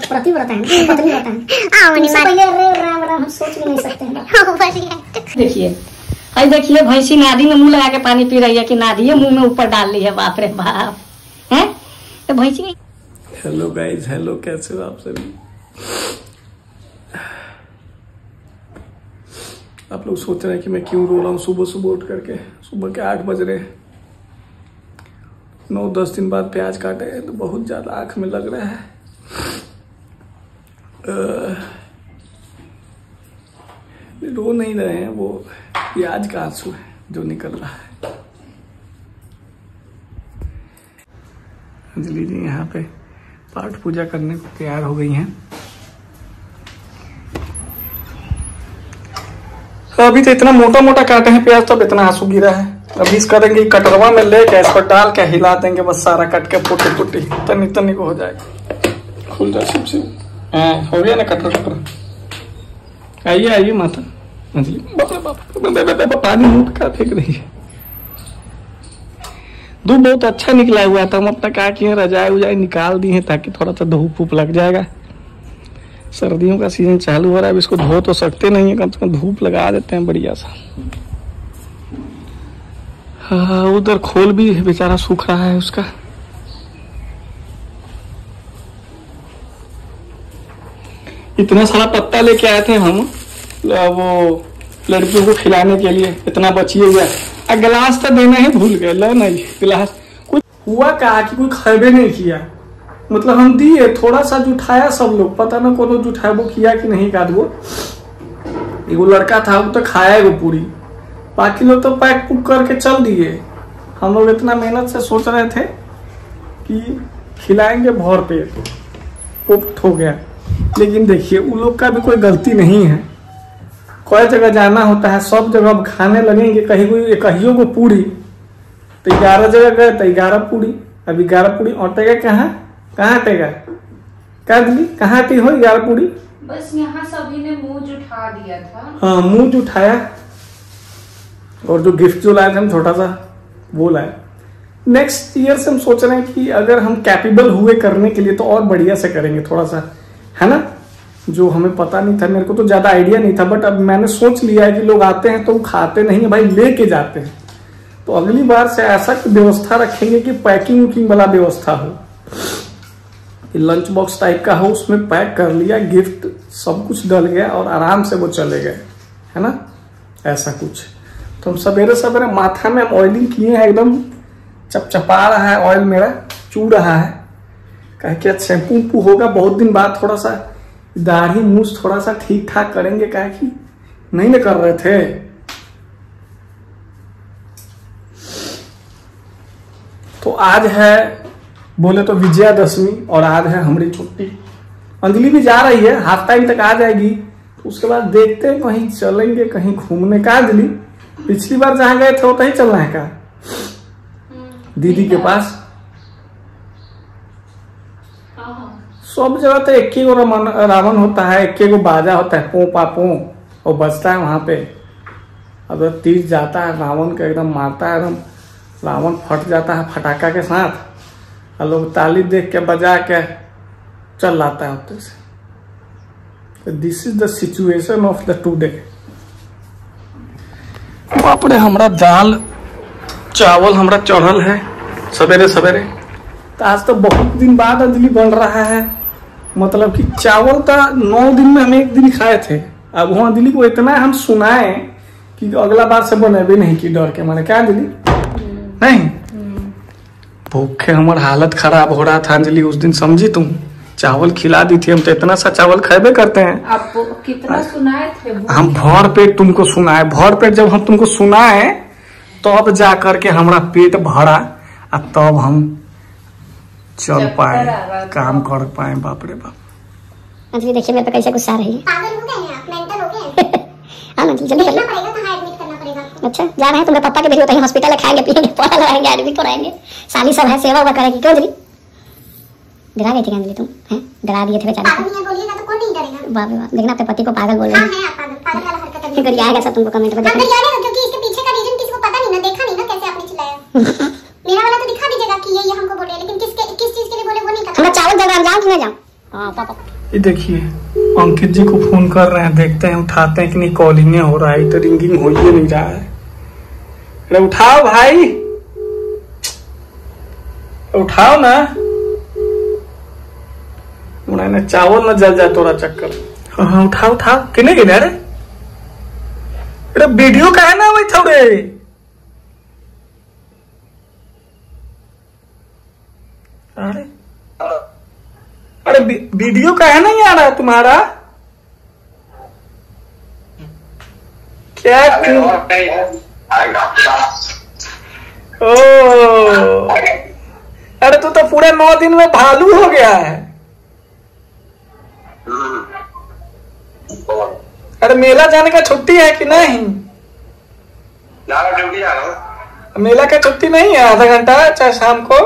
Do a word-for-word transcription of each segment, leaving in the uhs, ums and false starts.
प्रतिव्रता है, पत्नी व्रता है। हम सोच भी नहीं सकते हैं। देखिए अरे देखिए भैंसी नादी में मुंह लगा के पानी पी रही है कि नादी है मुंह में ऊपर डाल ली है। बाप रे बाप है तो भैंसी। हेलो गाइज, हेलो, कैसे हो आप सभी। आप लोग सोच रहे हैं कि मैं क्यों रो रहा हूँ सुबह सुबह उठ करके। सुबह के आठ बज रहे, नौ दस दिन बाद प्याज काटे तो बहुत ज्यादा आंख में लग रहा है। आ, रो नहीं रहे हैं, वो प्याज का आंसू है जो निकल रहा है। अंजलि जी यहाँ पे पाठ पूजा करने को तैयार हो गई हैं। अभी तो इतना मोटा मोटा काटे हैं प्याज, तब इतना आंसू गिरा है। अभी इस करेंगे कटरवा में लेके इस पर डाल के हिला देंगे, बस सारा कट के पुटी पुटी तनी तनी को हो जाएगा। खुल जाए सिम सिम। हाँ हो गया ना कटर कटर। आइए आइए माता। पानी मुंह का फेंक रही है। धूप बहुत अच्छा निकला हुआ था। हम अपना क्या किए रजाई उजाई निकाल दी है ताकि थोड़ा सा धूप वूप लग जाएगा। सर्दियों का सीजन चालू हो रहा है, अब इसको धो तो सकते नहीं है, कम से कम धूप लगा देते हैं बढ़िया सा। हाँ उधर खोल भी बेचारा सूख रहा है उसका। इतना सारा पत्ता लेके आए थे हम वो लड़कियों को खिलाने के लिए, इतना बचिए गया। गिलास तो देना ही भूल गए। लो नहीं गिलास कुछ हुआ कहा कि कोई खैबे नहीं किया। मतलब हम दिए थोड़ा सा जुठाया, सब लोग पता ना कौन जुठाया वो किया कि नहीं का। वो एगो लड़का था वो तो खाया वो पूरी, बाकी लोग तो पैक पुक करके चल दिए। हम लोग इतना मेहनत से सोच रहे थे कि खिलाएंगे भर पेट, पुप्त हो गया। लेकिन देखिए उन लोग का भी कोई गलती नहीं है। कोई जगह जाना होता है, सब जगह अब खाने लगेंगे। कहीं कोई कहियों को पूरी तो ग्यारह जगह गए तो ग्यारह पूरी। अब ग्यारह पूरी अटेगा कहाँ कहाँ अटेगा क्या दिली कहाँ अटी हो ग्यारह पूरी। बस यहाँ सभी ने मुंह जुठा दिया था। हाँ मुंह जुठाया। और जो गिफ्ट जो लाए थे हम छोटा सा वो लाए। नेक्स्ट ईयर से हम सोच रहे हैं कि अगर हम कैपेबल हुए करने के लिए तो और बढ़िया से करेंगे थोड़ा सा, है ना। जो हमें पता नहीं था, मेरे को तो ज्यादा आइडिया नहीं था, बट अब मैंने सोच लिया है कि लोग आते हैं तो वो खाते नहीं है भाई, लेके जाते हैं। तो अगली बार से ऐसा व्यवस्था रखेंगे कि पैकिंग वुकिंग वाला व्यवस्था हो, लंच बॉक्स टाइप का हो, उसमें पैक कर लिया, गिफ्ट सब कुछ डल गया और आराम से वो चले गए, है ना। ऐसा कुछ तो हम सवेरे सवेरे माथा में ऑयलिंग किए हैं, एकदम चपचपा रहा है ऑयल मेरा, चू रहा है। कहे कि शैम्पू वम्पू होगा बहुत दिन बाद, थोड़ा सा दाढ़ी मूछ थोड़ा सा ठीक ठाक करेंगे, कहे कि नहीं ना कर रहे थे। तो आज है बोले तो विजयादशमी और आज है हमारी छुट्टी। अंजलि भी जा रही है, हाफ टाइम तक आ जाएगी। तो उसके बाद देखते हैं कहीं चलेंगे, कहीं घूमने का। अंजलि पिछली बार जहां गए थे वहीं चलना है का दीदी के पास। सब जगह तो एक ही गो रावण होता है, एक ही गो बाजा होता है, पो पापो और बजता है वहां पे। अगर तीर जाता है रावण का एकदम मारता है, एकदम रावण फट जाता है फटाका के साथ, और लोग ताली देख के बजा के चल जाता है उत्तर से। This is the situation of the today. बाप रे हमरा दाल चावल हमरा चढ़ल है सवेरे सवेरे। तो आज तो बहुत दिन बाद अंजलि बन रहा है। मतलब कि चावल तो नौ दिन में हम एक दिन खाए थे। अब वहाँ अंजलि को इतना हम सुनाए कि अगला बार से बने भी नहीं की डर के माने। क्या अंजलि नहीं भूखे हमार हालत खराब हो रहा था अंजलि उस दिन, समझी तुम। चावल खिला दी थी, हम तो इतना सा चावल खाए करते हैं। आप कितना सुनाए थे? हम भर पेट तुमको सुनाए, भर पेट जब हम तुमको सुनाए तब तो जा करके हमारा पेट भरा, और तब हम चल पाए, काम कर पाए। बाप रे बाप। अंजलि देखिए मेरे पे कैसे गुस्सा रही है। पागल हो गए हैं आप, मेंटल हो गए हैं। हाँ अंजलि जल्दी करना पड़ेगा, कहाँ एडमिट करना पड़ेगा। अच्छा जा रहे हैं तुम्हारे पापा के भेजो, कहीं हॉस्पिटल में खाएंगे पिएंगे, पौधा लगाएंगे, एडमिट कराएंगे। साली सब है, सेवा हुआ करेगी। क्यों अंजलि डरा गई थी अंजलि तुम? हैं डरा दिए थे बेचारे। बोलिएगा तो कौन नहीं डरेगा। बाप रे बाप, लेकिन अपने पति को पागल बोल रहे हैं। हां पागल पागल वाला हरकत कर दिया आएगा सब तुमको कमेंट में देखना। जाने क्योंकि इसके पीछे का रीजन किसी को पता नहीं ना, देखा नहीं ना कैसे आपने चिल्लाया। मेरा वाला तो दिखा दीजिएगा कि ये ये हमको बोल रहे हैं, लेकिन किसके किस चीज के लिए बोले वो नहीं पता। हमरा चावल जल रहा है, जाऊं कि नहीं जाऊं? हाँ पापा। ये देखिए अंकित जी को फोन कर रहे हैं, देखते हैं उठाते हैं कि नहीं। कॉलिंग हो रहा है तो रिंगिंग हो ही नहीं रहा है। अरे उठाओ भाई, उठाओ ना। मैंने चावल न जल जाए तोरा चक्कर। हाँ हाँ उठाओ उठाओ। किने गिने? अरे अरे वीडियो का है ना भाई थोड़े। अरे अरे वीडियो का है नहीं आ रहा तुम्हारा क्या? ओ अरे तू तो पूरे नौ दिन में भालू हो गया है। अरे मेला जाने का छुट्टी है कि नहीं? मेला का छुट्टी नहीं है? आधा घंटा चाहे शाम को।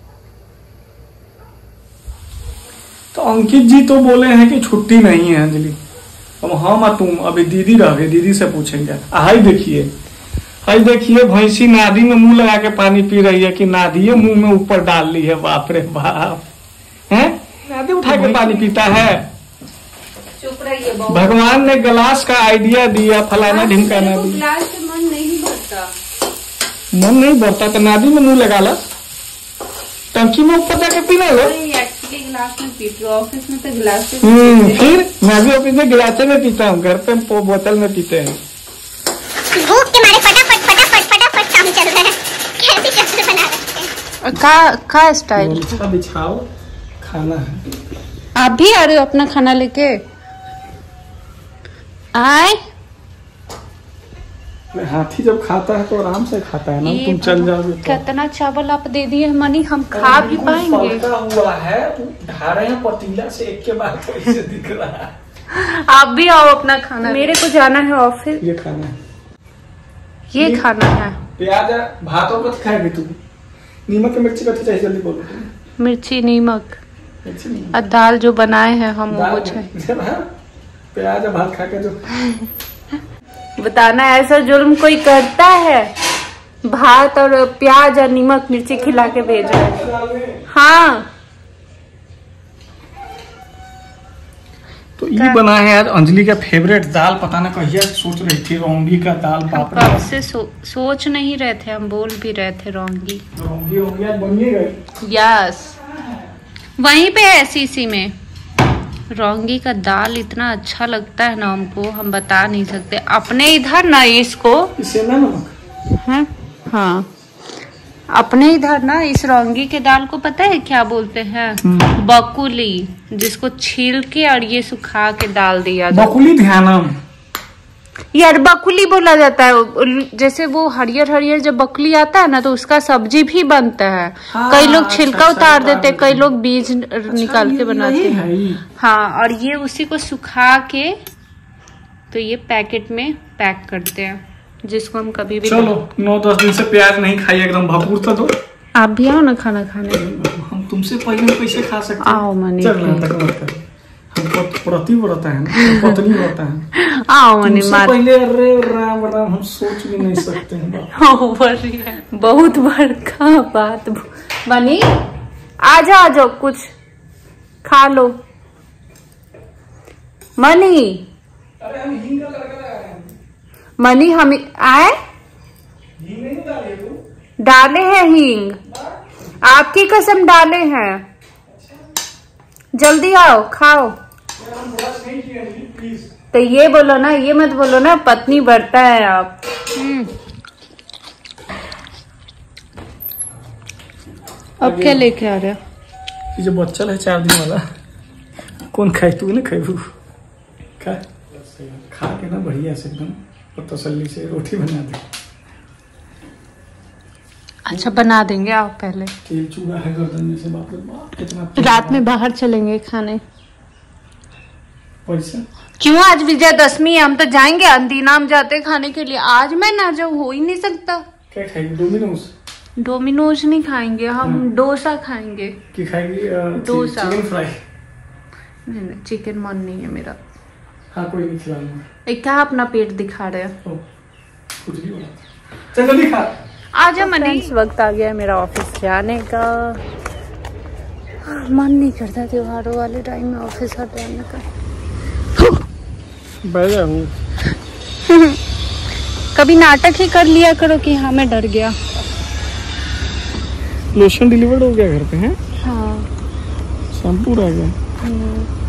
तो अंकित जी तो बोले हैं कि छुट्टी नहीं है अंजलि। अब हम और तुम अभी दीदी रह गए, दीदी से पूछेंगे। हाई देखिए, हाई देखिए भैंसी नादी में मुंह लगा के पानी पी रही है कि नादी मुंह में ऊपर डाल ली है। बाप रे बाप, हैं? नादी उठा के पानी पीता है। चुप रहिए। भगवान ने गिलास का आइडिया दिया, फलाना ढिमकाना दिया। गिलास से मन नहीं भरता। मन नहीं भरता तो नादी में मुंह लगा ला, टंकी में ऊपर जाके पीना लो। एक्चुअली गिलास में पीती हूँ, ऑफिस में तो गिलास से हम्म फिर मैं भी ऑफिस में गिलासे में पीता हूँ, घर पे बोतल में पीते हैं। भूख के मारे फटाफट फटाफट फटाफट काम चल रहा है। कैसे कैसे बना रहे हैं? का का स्टाइल? बिछा बिछाओ, खाना है। आप भी आ रहे हो अपना खाना लेके? आए हाथी जब खाता है तो आराम से खाता है ना, तुम चल जाओगे तो। कितना चावल आप दे दिए मनी, हम खा भी पाएंगे? पलटा हुआ है, ढा रहे हैं पतीला से एक के बाद कैसे दिख रहा है। आप भी आओ अपना खाना। मेरे को जाना है ऑफिस। ये खाना है, ये खाना है। प्याज भातों को खाएगी तू? नीमक मिर्ची कथी चाहिए जल्दी बोलो। मिर्ची नीमक मिर्ची नहीं, और दाल जो बनाए हैं हम वो चाहिए। प्याज भात खा के जो बताना ऐसा जुल्म कोई करता है? भात और प्याज और नमक मिर्ची खिला के भेज रहे हैं। हाँ तो ये बना है यार अंजलि का फेवरेट दाल। पता ना कहिया सोच रही थी रौंगी का दाल। बाप रे, कब से सो, सोच नहीं रहे थे, हम बोल भी रहे थे रौंगी। रौंगी हो गया, बनिए गई। यस, वहीं पे है सीसी में। रौंगी का दाल इतना अच्छा लगता है ना हमको, हम बता नहीं सकते। अपने इधर ना इसको इसे ना नमक है, हाँ अपने इधर ना इस रौंगी के दाल को पता है क्या बोलते हैं? बकुली, जिसको छील के और ये सुखा के डाल दिया। बकुली ध्यानम यार बकुली बोला जाता है। जैसे वो हरियर हरियर जब बकुली आता है ना तो उसका सब्जी भी बनता है। हाँ, कई लोग अच्छा, छिलका अच्छा, उतार देते, अच्छा, कई लोग बीज अच्छा, निकाल के बनाते हैं। हाँ, और ये उसी को सुखा के तो ये पैकेट में पैक करते हैं, जिसको हम कभी भी। चलो नौ दस दिन से प्याज नहीं खाई, एकदम भरपूर था। तो आप भी आओ ना खाना खाने। हम तुमसे पहले कैसे खा सकते हैं? आओ मनी, हम प्रति व्रता है ना, पत्नी व्रता है। आओ मनी मार। पहले अरे राम राम हम सोच भी नहीं सकते हैं। बहुत बड़का बात बनी। आ जाओ आ जाओ, कुछ खा लो मनी। अरे हम हींग का तड़का लगा रहे हैं। मनी हम आए हींग नहीं डाले तू? डाले हैं हींग, आपकी कसम डाले हैं। जल्दी आओ खाओ। नहीं किया प्लीज। तो ये बोलो ना, ये मत बोलो ना पत्नी बढ़ता है आप। अब क्या लेके आ रहे हो? ये जो बच्चा है चार दिन वाला, कौन खाए? तू ना खाए खा खा के ना बढ़िया से एकदम और तसल्ली से रोटी बना दे। अच्छा बना देंगे, आओ पहले। तेल चूड़ा है गर्दन में से, बाप रे बाप कितना। रात में बाहर चलेंगे खाने। पैसा क्यों? आज विजयदशमी है, हम तो जाएंगे अंदीनाम जाते खाने के लिए। आज मैं ना जाऊँ, हो ही नहीं सकता। क्या खाएगी? डोमिनोज? डोमिनोज नहीं खाएंगे हम, डोसा खाएंगे। की खाएगी? डोसा। Chicken fry? नहीं नहीं, चिकन मन नहीं है मेरा। हाँ कोई नहीं खिलाऊंगा। एक क्या अपना पेट दिखा रहे हो? कुछ नहीं बोला। चल जल्दी खा। आजा मनी। वक्त आ गया है मेरा ऑफिस जाने का। मन नहीं करता त्योहारों वाले टाइम में ऑफिस हट जाने का। बैठा हूँ। कभी नाटक ही कर लिया करो कि हाँ मैं डर गया। लोशन डिलीवर्ड हो गया घर पे? हैं? हाँ शैम्पू रह गया। हम्म।